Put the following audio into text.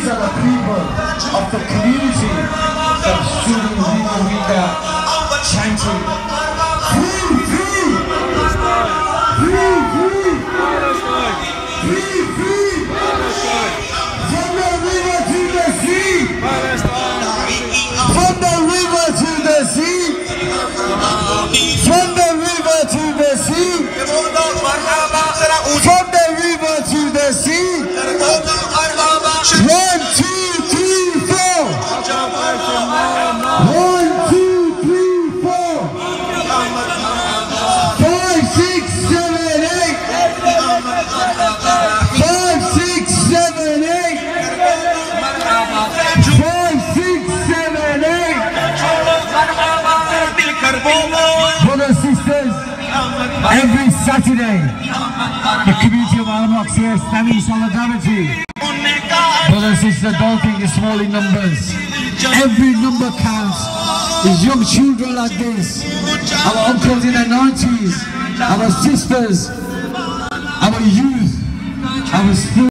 These are the people of the community that stood in Birmingham Uk chanting, free, free, free, free, free, free, from the river to the sea, from the river to the sea, from the river to the sea, from the river to the sea. 1, 2, 3, 4. 1, 2, 3, 4. 5, 6, 7, 8. 5, 6, 7, 8. 5, 6, 7, 8. Brothers and sisters, every Saturday, the community of Alum here standing in solidarity. Brothers and sisters, don't think it's small in numbers. Every number counts. There's young children like this, our uncles in their 90s, our sisters, our youth, our students.